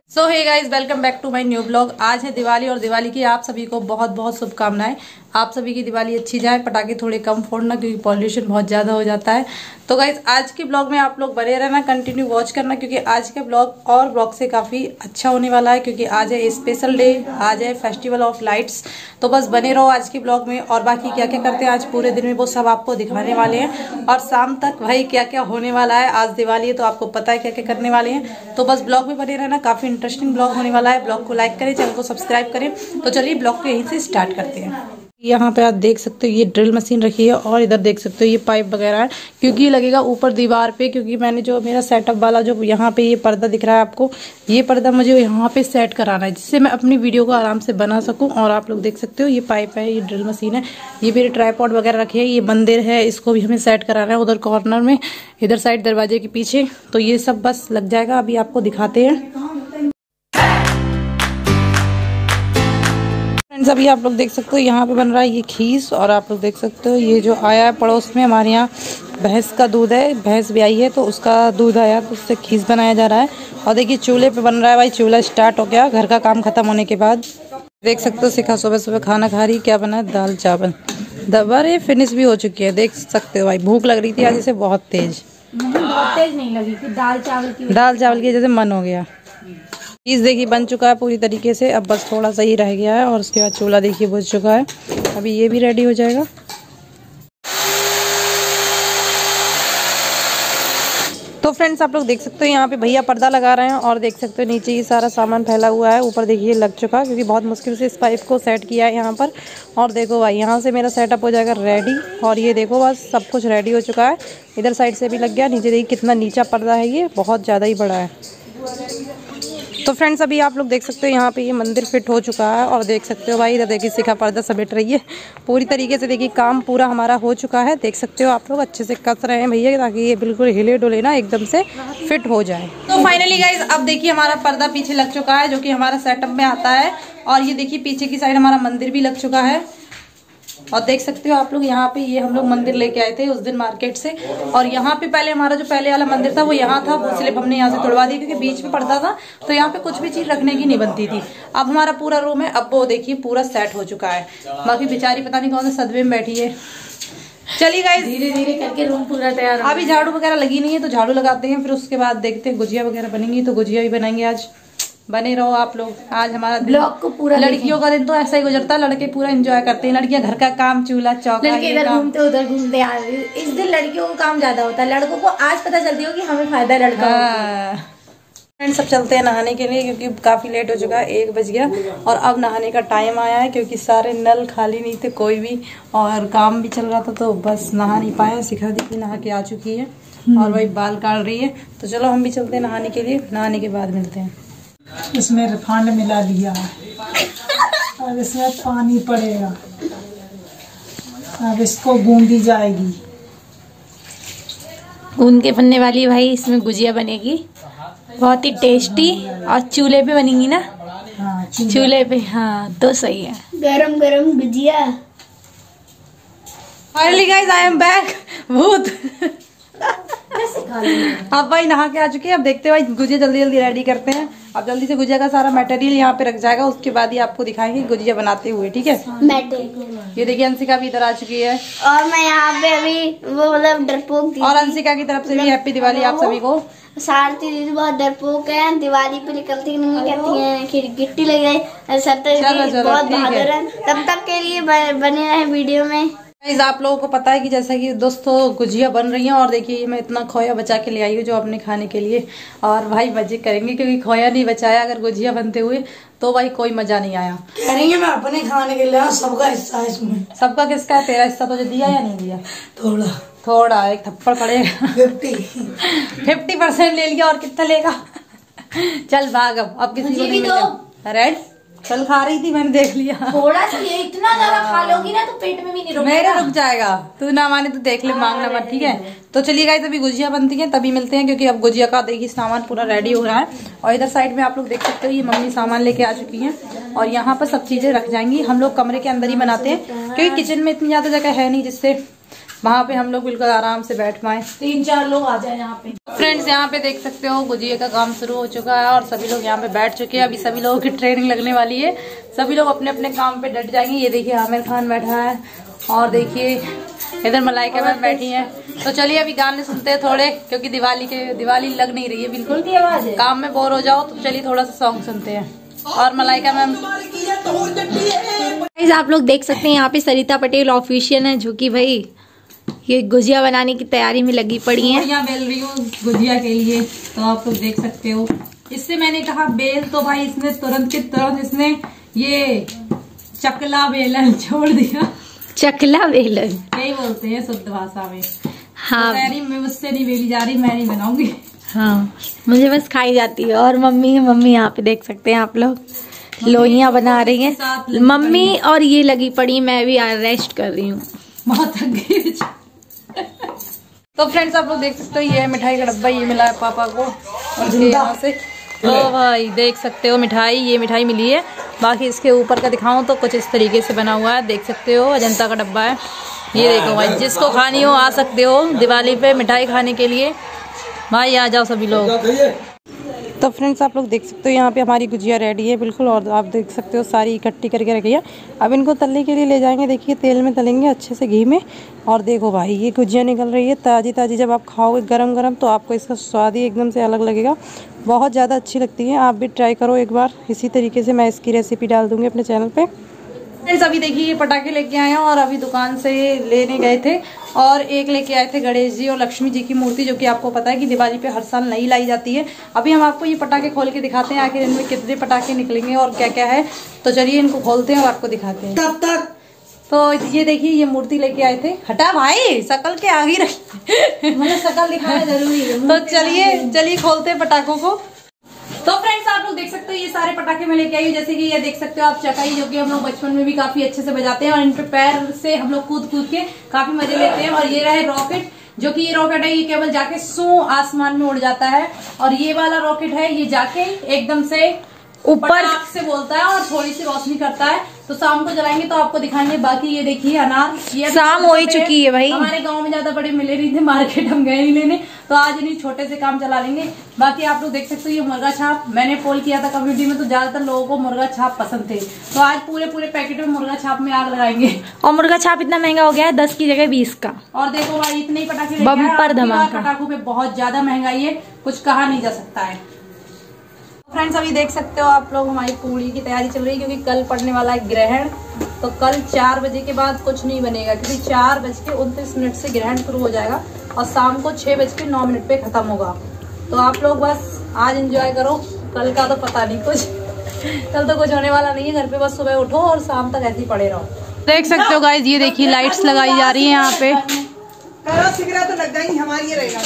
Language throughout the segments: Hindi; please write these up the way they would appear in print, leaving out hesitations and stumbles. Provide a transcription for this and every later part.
So hey guys, welcome back to my new blog. आज है दिवाली और दिवाली की आप सभी को बहुत बहुत शुभकामनाएं। आप सभी की दिवाली अच्छी जाए, पटाखे थोड़े कम फोड़ना क्योंकि पॉल्यूशन बहुत ज्यादा हो जाता है। तो गाइज आज के ब्लॉग में आप लोग बने रहना, कंटिन्यू वॉच करना क्योंकि आज का ब्लॉग और ब्लॉग से काफी अच्छा होने वाला है क्योंकि आज है स्पेशल डे, आज है फेस्टिवल ऑफ लाइट्स। तो बस बने रहो आज के ब्लॉग में और बाकी क्या क्या करते हैं आज पूरे दिन में वो सब आपको दिखाने वाले हैं और शाम तक भाई क्या क्या होने वाला है। आज दिवाली है तो आपको पता है क्या क्या करने वाले हैं। तो बस ब्लॉग में बने रहना, काफी इंटरेस्टिंग ब्लॉग होने वाला है। ब्लॉग को लाइक करें, चैनल को सब्सक्राइब करें। तो चलिए ब्लॉग को यहीं से स्टार्ट करते हैं। यहाँ पे आप देख सकते हो ये ड्रिल मशीन रखी है और इधर देख सकते हो ये पाइप वगैरह है क्योंकि ये लगेगा ऊपर दीवार पे। क्योंकि मैंने जो मेरा सेटअप वाला जो यहाँ पे ये पर्दा दिख रहा है आपको, ये पर्दा मुझे यहाँ पे सेट कराना है जिससे मैं अपनी वीडियो को आराम से बना सकूं। और आप लोग देख सकते हो ये पाइप है, ये ड्रिल मशीन है, ये मेरे ट्राइपॉड वगैरह रखे है, ये मंदिर है, इसको भी हमें सेट कराना है उधर कॉर्नर में, इधर साइड दरवाजे के पीछे। तो ये सब बस लग जाएगा, अभी आपको दिखाते हैं। अभी आप लोग देख सकते हो यहाँ पे बन रहा है ये खीस और आप लोग देख सकते हो ये जो आया है पड़ोस में, हमारे यहाँ भैंस का दूध है, भैंस भी आई है तो उसका दूध आया तो उससे खीस बनाया जा रहा है। और देखिए चूल्हे पे बन रहा है भाई, चूल्हा स्टार्ट हो गया घर का काम खत्म होने के बाद। देख सकते हो शिखा सुबह सुबह खाना खा रही, क्या बना है दाल चावल, दबारे फिनिश भी हो चुकी है। देख सकते हो भाई भूख लग रही थी आज इसे बहुत तेज। बहुत तेज नहीं लगी थी, दाल चावल की जैसे मन हो गया। चीज देखिए बन चुका है पूरी तरीके से, अब बस थोड़ा सा ही रह गया है और उसके बाद चूल्हा देखिए बुझ चुका है, अभी ये भी रेडी हो जाएगा। तो फ्रेंड्स आप लोग देख सकते हो यहाँ पे भैया पर्दा लगा रहे हैं और देख सकते हो नीचे ये सारा सामान फैला हुआ है, ऊपर देखिए लग चुका क्योंकि बहुत मुश्किल से इस पाइप को सेट किया है यहाँ पर। और देखो भाई यहाँ से मेरा सेटअप हो जाएगा रेडी और ये देखो बस सब कुछ रेडी हो चुका है। इधर साइड से भी लग गया, नीचे देखिए कितना नीचा पर्दा है, ये बहुत ज़्यादा ही बड़ा है। तो फ्रेंड्स अभी आप लोग देख सकते हो यहाँ पे ये मंदिर फिट हो चुका है और देख सकते हो भाई इधर देखिए शिखा पर्दा समेट रही है पूरी तरीके से। देखिए काम पूरा हमारा हो चुका है, देख सकते हो आप लोग अच्छे से कस रहे हैं भैया ताकि ये बिल्कुल हिले डुले ना एकदम से फिट हो जाए। तो फाइनली गाइज अब देखिए हमारा पर्दा पीछे लग चुका है जो कि हमारा सेटअप में आता है और ये देखिए पीछे की साइड हमारा मंदिर भी लग चुका है। और देख सकते हो आप लोग यहाँ पे ये हम लोग मंदिर लेके आए थे उस दिन मार्केट से और यहाँ पे पहले हमारा जो पहले वाला मंदिर था वो यहाँ था, वो स्लिप हमने यहाँ से तोड़वा दी क्योंकि बीच में पड़ता था तो यहाँ पे कुछ भी चीज रखने की नहीं बनती थी। अब हमारा पूरा रूम है, अब वो देखिए पूरा सेट हो चुका है। बाकी बेचारी पता नहीं कौन से सदमे में बैठी है। चलिए गाइस धीरे धीरे करके रूम पूरा तैयार। अभी झाड़ू वगैरह लगी नहीं है तो झाड़ू लगाते हैं, फिर उसके बाद देखते हैं गुजिया वगैरह बनेंगी तो गुजिया भी बनाएंगे। आज बने रहो आप लोग, आज हमारा ब्लॉग को पूरा लड़कियों का दिन तो ऐसा ही गुजरता है, लड़के पूरा एंजॉय करते हैं, लड़कियां घर का काम चूल्हा चौका, लड़के इधर घूमते उधर घूमते। इस दिन लड़कियों को काम ज्यादा होता है, लड़कों को आज पता चलती हो कि हमें फायदा है लड़का। फ्रेंड्स सब चलते हैं नहाने के लिए क्योंकि काफी लेट हो चुका है, 1 बज गया और अब नहाने का टाइम आया है क्योंकि सारे नल खाली नहीं थे कोई भी और काम भी चल रहा था तो बस नहा नहीं पाया। शिखा दी नहा के आ चुकी है और वही बाल काट रही है। तो चलो हम भी चलते हैं नहाने के लिए, नहाने के बाद मिलते हैं। इसमें रिफाइंड मिला लिया है, अब इसमें पानी पड़ेगा, अब इसको गूंदी जाएगी। गूंद के बनने वाली भाई इसमें गुजिया बनेगी बहुत ही टेस्टी और चूल्हे पे बनेगी ना। हाँ चूल्हे पे, हाँ तो सही है। गरम गरम गुजिया। Finally guys I am back. भूत अब भाई नहा के आ चुके हैं, अब देखते हैं भाई गुजिया जल्दी जल्दी रेडी करते हैं। अब जल्दी से गुजिया का सारा मटेरियल यहाँ पे रख जाएगा, उसके बाद ही आपको दिखाएंगे गुजिया बनाते हुए, ठीक है। ये देखिए अंशिका भी इधर आ चुकी है और मैं यहाँ पे अभी वो मतलब डरपोक थी। और अंशिका की तरफ से भी हैप्पी दिवाली आप सभी को। सारथी दीदी बहुत डरपोक है, दिवाली पे निकलती नहीं कहती है, फिर गिट्टी लग गई। सत्तर बहुत बहादुर है। तब तक के लिए बने रहे वीडियो में। आप लोगों को पता है कि जैसा कि दोस्तों गुजिया बन रही है और देखिए मैं इतना खोया बचा के ले आई हूँ जो अपने खाने के लिए और भाई मजे करेंगे क्योंकि खोया नहीं बचाया अगर गुजिया बनते हुए तो भाई कोई मजा नहीं आया। करेंगे मैं अपने खाने के लिए, सबका हिस्सा है इसमें। सबका किसका है? तेरा हिस्सा तुझे दिया या नहीं दिया? थोड़ा एक थप्पड़ पड़ेगा। 50% ले लिया और कितना लेगा? चल भाग अब किसी को नहीं मिलता। रेड कल खा रही थी मैंने देख लिया। थोड़ा सा ये इतना ज्यादा खा लोगी ना तो पेट में भी नहीं रुकेगा। मेरा रुक जाएगा, तू ना माने तो देख ले, मांगना मत, ठीक है। तो चलिए गाइस अभी गुजिया बनती है तभी मिलते हैं क्योंकि अब गुजिया का देखिए सामान पूरा रेडी हो रहा है। और इधर साइड में आप लोग देख सकते हो ये मम्मी सामान लेके आ चुकी है और यहाँ पर सब चीजें रख जाएंगी। हम लोग कमरे के अंदर ही बनाते हैं क्योंकि किचन में इतनी ज्यादा जगह है नहीं जिससे वहाँ पे हम लोग बिल्कुल आराम से बैठ पाए, 3-4 लोग आ जाए यहाँ पे। फ्रेंड्स यहाँ पे देख सकते हो गुजिया का काम शुरू हो चुका है और सभी लोग यहाँ पे बैठ चुके हैं। अभी सभी लोगों की ट्रेनिंग लगने वाली है, सभी लोग अपने अपने काम पे डट जाएंगे। ये देखिए आमिर खान बैठा है और देखिए इधर मलाइका मैम बैठी है। तो चलिए अभी गाने सुनते हैं थोड़े, क्योंकि दिवाली लग नहीं रही है बिल्कुल, काम में बोर हो जाओ तो चलिए थोड़ा सा सॉन्ग सुनते हैं। और मलाइका मैम, आप लोग देख सकते हैं यहाँ पे सरिता पटेल ऑफिशियल है, जो कि भाई ये गुजिया बनाने की तैयारी में लगी पड़ी है। यहाँ बेल रही हूँ गुजिया के लिए, तो आप लोग देख सकते हो। इससे मैंने कहा बेल, तो भाई इसने तुरंत के तुरंत इसने ये चकला बेलन छोड़ दिया। चकला बेलन यही बोलते हैं शुद्ध भाषा में। हाँ, तो मुझसे नहीं बेली जा रही, मैं नहीं बनाऊंगी। हाँ, मुझे बस खाई जाती है। और मम्मी यहाँ पे देख सकते हैं आप लोग लोइयां बना रही हैं मम्मी, और ये लगी पड़ी, मैं भी रेस्ट कर रही हूँ, बहुत थक गई। तो फ्रेंड्स आप लोग देख सकते हो ये मिठाई का डब्बा ये मिला है पापा को और यहाँ से। तो भाई देख सकते हो ये मिठाई मिली है। बाकी इसके ऊपर का दिखाऊं तो कुछ इस तरीके से बना हुआ है, देख सकते हो अजंता का डब्बा है। ये देखो भाई, जिसको खानी हो आ सकते हो दिवाली पे मिठाई खाने के लिए, भाई आ जाओ सभी लोग। तो फ्रेंड्स आप लोग देख सकते हो यहाँ पे हमारी गुजिया रेडी है बिल्कुल, और आप देख सकते हो सारी इकट्ठी करके रखी है। अब इनको तलने के लिए ले जाएंगे, देखिए तेल में तलेंगे अच्छे से घी में। और देखो भाई ये गुजिया निकल रही है ताज़ी ताज़ी, जब आप खाओगे गरम गरम तो आपको इसका स्वाद ही एकदम से अलग लगेगा, बहुत ज़्यादा अच्छी लगती है। आप भी ट्राई करो एक बार, इसी तरीके से मैं इसकी रेसिपी डाल दूँगी अपने चैनल पर। फ्रेंड्स अभी देखिए ये पटाखे लेके आए हैं और अभी दुकान से लेने गए थे, और एक लेके आए थे गणेश जी और लक्ष्मी जी की मूर्ति, जो कि आपको पता है कि दिवाली पे हर साल नई लाई जाती है। अभी हम आपको ये पटाखे खोल के दिखाते हैं आखिर इनमें कितने पटाखे निकलेंगे और क्या क्या है। तो चलिए इनको खोलते हैं और आपको दिखाते हैं। तब तक तो ये देखिए ये मूर्ति लेके आए थे। हटा भाई, शकल के आगे रख, मुझे शकल दिखाना जरूरी है। तो चलिए खोलते हैं पटाखों को। तो फ्रेंड्स आप लोग देख सकते हो ये सारे पटाखे मैं लेके आई हूँ, जैसे कि ये देख सकते हो आप चकाई, जो कि हम लोग बचपन में भी काफी अच्छे से बजाते हैं और इन पे पैर से हम लोग कूद के काफी मजे लेते हैं। और ये रहे रॉकेट, जो कि ये रॉकेट है ये केवल जाके सू आसमान में उड़ जाता है, और ये वाला रॉकेट है ये जाके एकदम से ऊपर से बोलता है और थोड़ी सी रोशनी करता है। तो शाम को जलाएंगे तो आपको दिखाएंगे। बाकी ये देखिए अनार, ये शाम हो ही चुकी है भाई, हमारे गांव में ज्यादा बड़े मिले नहीं थे, मार्केट हम गए नहीं लेने, तो आज इन्हीं छोटे से काम चला लेंगे। बाकी आप लोग देख सकते हो ये मुर्गा छाप, मैंने पोल किया था कम्युनिटी में, तो ज्यादातर लोगों को मुर्गा छाप पसंद थे, तो आज पूरे पैकेट में मुर्गा छाप में आग लगाएंगे। और मुर्गा छाप इतना महंगा हो गया है, 10 की जगह 20 का। और देखो भाई इतने ही पटाखे बम्पर धमाका, पटाखों पे बहुत ज्यादा महंगाई है, कुछ कहा नहीं जा सकता है। फ्रेंड्स अभी देख सकते हो आप लोग हमारी पूड़ी की तैयारी चल रही है, क्योंकि कल पड़ने वाला है ग्रहण। तो कल 4 बजे के बाद कुछ नहीं बनेगा, क्योंकि 4:29 से ग्रहण शुरू हो जाएगा और शाम को 6:09 पे खत्म होगा। तो आप लोग बस आज एंजॉय करो, कल का तो पता नहीं कुछ, कल तो कुछ होने वाला नहीं है। घर पे बस सुबह उठो और शाम तक ऐसे ही पड़े रहो। देख सकते हो गाइस, ये देखिए लाइट्स लगाई जा रही है यहाँ पे। तो लग जाएंगी हमारी, रहेगा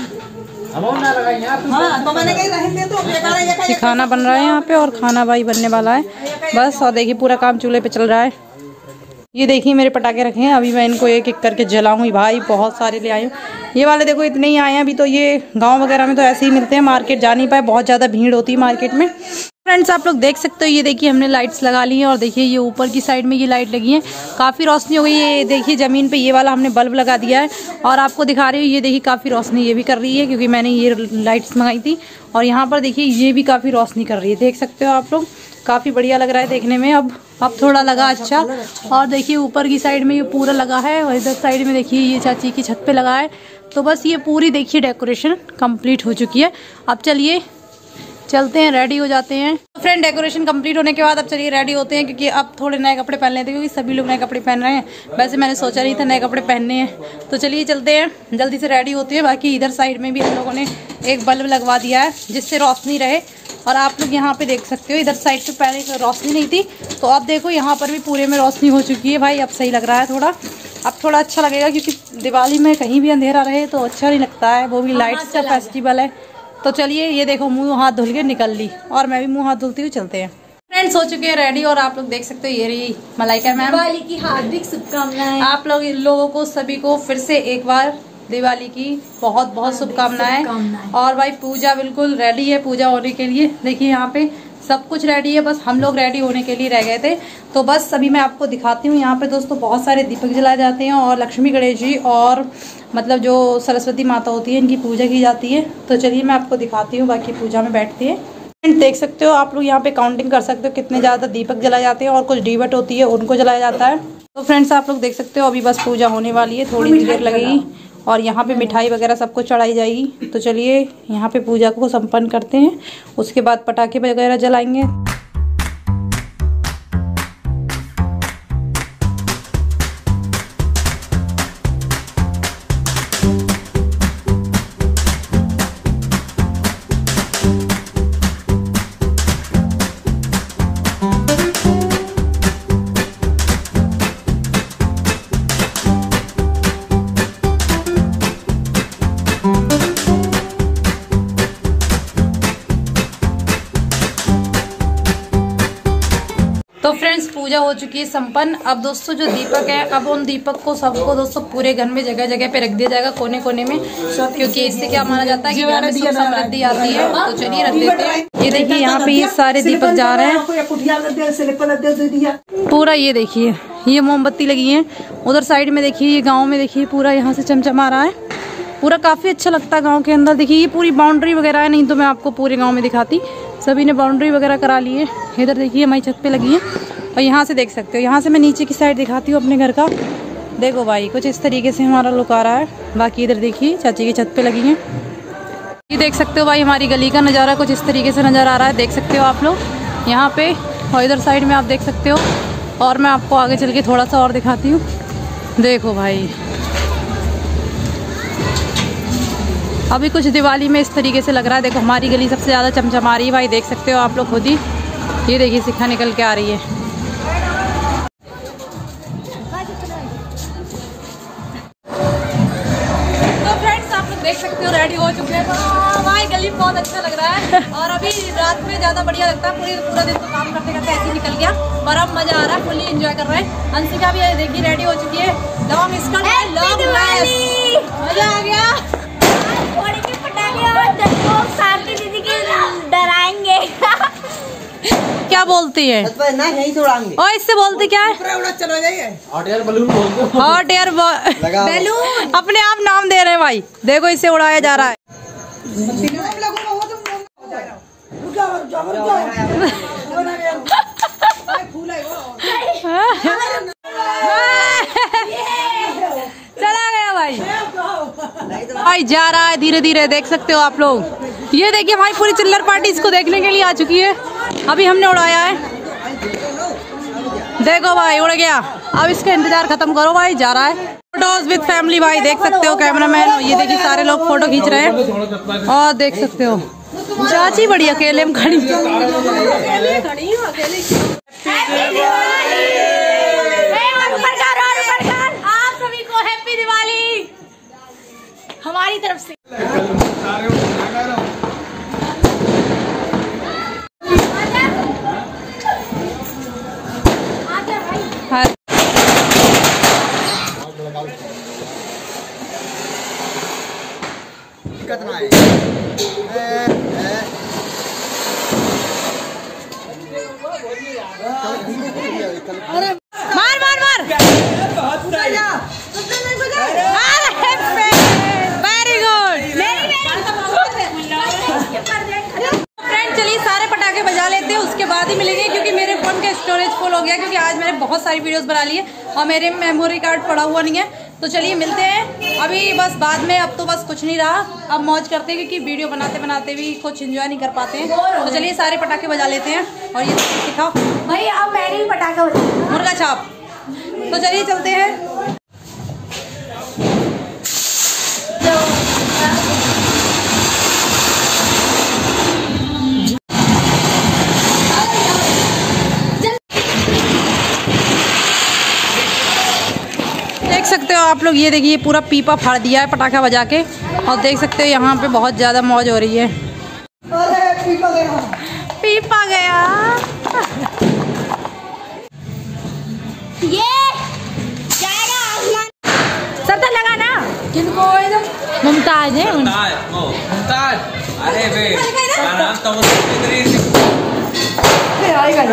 खाना बन रहा है यहाँ पे, और खाना भाई बनने वाला है बस। और देखिए पूरा काम चूल्हे पे चल रहा है। ये देखिए मेरे पटाखे रखे हैं, अभी मैं इनको एक एक करके जलाऊंगी। भाई बहुत सारे ले आई हूँ, ये वाले देखो इतने ही आए हैं अभी। तो ये गांव वगैरह में तो ऐसे ही मिलते हैं, मार्केट जा नहीं पाए, बहुत ज़्यादा भीड़ होती है मार्केट में। फ्रेंड्स आप लोग देख सकते हो ये देखिए हमने लाइट्स लगा ली हैं, और देखिए ये ऊपर की साइड में ये लाइट लगी है, काफ़ी रोशनी हो गई है। ये देखिए ज़मीन पे ये वाला हमने बल्ब लगा दिया है, और आपको दिखा रही हूँ ये देखिए काफ़ी रोशनी ये भी कर रही है, क्योंकि मैंने ये लाइट्स मंगाई थी। और यहाँ पर देखिए ये भी काफ़ी रोशनी कर रही है, देख सकते हो आप लोग, काफ़ी बढ़िया लग रहा है देखने में। अब थोड़ा लगा अच्छा। और देखिए ऊपर की साइड में ये पूरा लगा है, और इधर साइड में देखिए ये चाची की छत पे लगा है। तो बस ये पूरी देखिए डेकोरेशन कंप्लीट हो चुकी है। अब चलिए चलते हैं, रेडी हो जाते हैं। तो फ्रेंड डेकोरेशन कंप्लीट होने के बाद अब चलिए रेडी होते हैं, क्योंकि अब थोड़े नए कपड़े पहन लेते हैं, क्योंकि सभी लोग नए कपड़े पहन रहे हैं। वैसे मैंने सोचा नहीं था नए कपड़े पहनने हैं। तो चलिए चलते हैं, जल्दी से रेडी होते हैं। बाकी इधर साइड में भी हम लोगों ने एक बल्ब लगवा दिया है, जिससे रोशनी रहे। और आप लोग यहाँ पे देख सकते हो इधर साइड पे पहले रोशनी नहीं थी, तो अब देखो यहाँ पर भी पूरे में रोशनी हो चुकी है। भाई अब सही लग रहा है थोड़ा, अब थोड़ा अच्छा लगेगा, क्योंकि दिवाली में कहीं भी अंधेरा रहे तो अच्छा नहीं लगता है, वो भी लाइट्स का फेस्टिवल है। तो चलिए ये देखो मुंह हाथ धुल के निकल ली, और मैं भी मुंह हाथ धुलती हुई चलते हैं। फ्रेंड्स हो चुके हैं रेडी, और आप लोग देख सकते हो ये रही मलाइका मैम। दिवाली की हार्दिक शुभकामनाएं। आप लोगों को सभी को फिर से एक बार दिवाली की बहुत शुभकामनाएं। और भाई पूजा बिल्कुल रेडी है पूजा होने के लिए। देखिए यहाँ पे सब कुछ रेडी है, बस हम लोग रेडी होने के लिए रह गए थे। तो बस अभी मैं आपको दिखाती हूँ। यहाँ पे दोस्तों बहुत सारे दीपक जलाए जाते हैं और लक्ष्मी गणेश जी और मतलब जो सरस्वती माता होती है इनकी पूजा की जाती है। तो चलिए मैं आपको दिखाती हूँ, बाकी पूजा में बैठती है। देख सकते हो आप लोग, यहाँ पे काउंटिंग कर सकते हो कितने ज़्यादा दीपक जलाए जाते हैं और कुछ डीवट होती है उनको जलाया जाता है। तो फ्रेंड्स आप लोग देख सकते हो अभी बस पूजा होने वाली है, थोड़ी देर लगेगी और यहाँ पे मिठाई वगैरह सब कुछ चढ़ाई जाएगी। तो चलिए यहाँ पे पूजा को संपन्न करते हैं, उसके बाद पटाखे वगैरह जलाएंगे। तो फ्रेंड्स पूजा हो चुकी है संपन्न। अब दोस्तों जो दीपक है, अब उन दीपक को सबको दोस्तों पूरे घर में जगह जगह पे रख दिया जाएगा, कोने कोने में, क्योंकि इससे क्या माना जाता है कि घर में सुख समृद्धि आती है। तो चलिए रख देते हैं। ये देखिए यहाँ पे ये सारे दीपक जा रहे हैं पूरा। ये देखिए ये मोमबत्ती लगी है, उधर साइड में देखिए, ये गाँव में देखिए पूरा यहाँ से चमचमा रहा है पूरा, काफी अच्छा लगता है गाँव के अंदर। देखिए ये पूरी बाउंड्री वगैरह है, नहीं तो मैं आपको पूरे गाँव में दिखाती। सभी ने बाउंड्री वगैरह करा ली है। इधर देखिए हमारी छत पे लगी है और यहाँ से देख सकते हो, यहाँ से मैं नीचे की साइड दिखाती हूँ अपने घर का। देखो भाई कुछ इस तरीके से हमारा लुक आ रहा है। बाकी इधर देखिए चाची की छत पे लगी है। ये देख सकते हो भाई हमारी गली का नज़ारा कुछ इस तरीके से नज़र आ रहा है, देख सकते हो आप लोग यहाँ पे। और इधर साइड में आप देख सकते हो, और मैं आपको आगे चल के थोड़ा सा और दिखाती हूँ। देखो भाई अभी कुछ दिवाली में इस तरीके से लग रहा है। देखो हमारी गली सबसे ज़्यादा चमचमा रही है भाई, देख सकते हो आप लोग खुद ही। ये देखिए शिखा निकल के आ रही है। तो फ्रेंड्स आप लोग देख सकते हो रेडी हो चुके हैं। तो हमारी गली बहुत अच्छा लग रहा है और अभी रात में ज़्यादा बढ़िया लगता है। पूरा दिन तो काम करते करते ऐसे निकल गया, पर अब मज़ा आ रहा है, फुल्ली एंजॉय कर रहे हैं। अंशिका भी देखिए रेडी हो चुकी है, लॉन्ग स्कर्ट, लॉन्ग ड्रेस, मज़ा आ गया। दीदी के डराएंगे। क्या बोलती है? और इससे बोलती क्या है? Hot air balloon. अपने आप नाम दे रहे हैं भाई, देखो इसे उड़ाया जा रहा है। चला गया भाई, भाई जा रहा है धीरे धीरे, देख सकते हो आप लोग। ये देखिए भाई पूरी चिल्लर पार्टी इसको देखने के लिए आ चुकी है। अभी हमने उड़ाया है, देखो भाई उड़ गया। अब इसका इंतजार खत्म करो भाई, जा रहा है। फोटोज विद फैमिली भाई, देख सकते हो कैमरामैन। ये देखिए सारे लोग फोटो खींच रहे हैं और देख सकते हो चाची बड़ी अकेले में खड़ी। आप सभी को हैप्पी दिवाली हमारी तरफ से। मार मार मार, वेरी गुड। फ्रेंड चलिए सारे पटाखे बजा लेते हैं, उसके बाद ही मिलेंगे, क्योंकि मेरे फोन का स्टोरेज फुल हो गया, क्योंकि आज मैंने बहुत सारी वीडियोस बना ली है और मेरे मेमोरी कार्ड पड़ा हुआ नहीं है। तो चलिए मिलते हैं अभी बस बाद में। अब तो बस कुछ नहीं रहा, अब मौज करते हैं, क्योंकि वीडियो बनाते बनाते भी कुछ एंजॉय नहीं कर पाते हैं। तो चलिए सारे पटाखे बजा लेते हैं। और ये दिखाओ भाई, अब मैंने ही पटाखा बजा, मुर्गा छाप। तो चलिए चलते हैं। देख सकते हो आप लोग, ये देखिए पूरा पीपा फाड़ दिया है पटाखा बजा के, और देख सकते हो यहाँ पे बहुत ज्यादा मौज हो रही है। पीपा गया ये जाएगा आसमान। सर तो लगा ना किनको, मुमताज है। मुमताज, अरे बे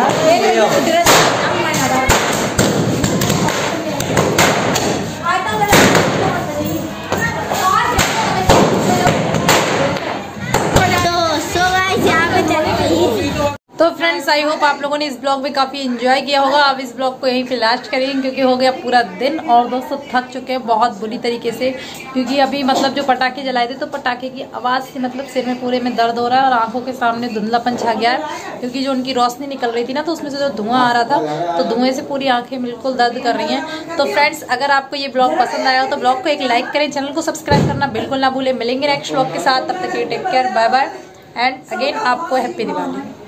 तो फ्रेंड्स आई होप आप लोगों ने इस ब्लॉग में काफी एंजॉय किया होगा। अब इस ब्लॉग को यहीं पे लास्ट करेंगे क्योंकि हो गया पूरा दिन और दोस्तों थक चुके हैं बहुत बुरी तरीके से, क्योंकि अभी मतलब जो पटाखे जलाए थे तो पटाखे की आवाज़ से मतलब सिर में पूरे में दर्द हो रहा है और आंखों के सामने धुंधलापन छा गया है, क्योंकि जो उनकी रोशनी निकल रही थी ना तो उसमें से जो धुआं आ रहा था तो धुएं से पूरी आंखें बिल्कुल दर्द कर रही हैं। तो फ्रेंड्स अगर आपको ये ब्लॉग पसंद आया हो तो ब्लॉग को एक लाइक करें, चैनल को सब्सक्राइब करना बिल्कुल ना भूलें। मिलेंगे नेक्स्ट ब्लॉग के साथ, तब तक के take care, bye bye and again आपको हैप्पी दिवाली।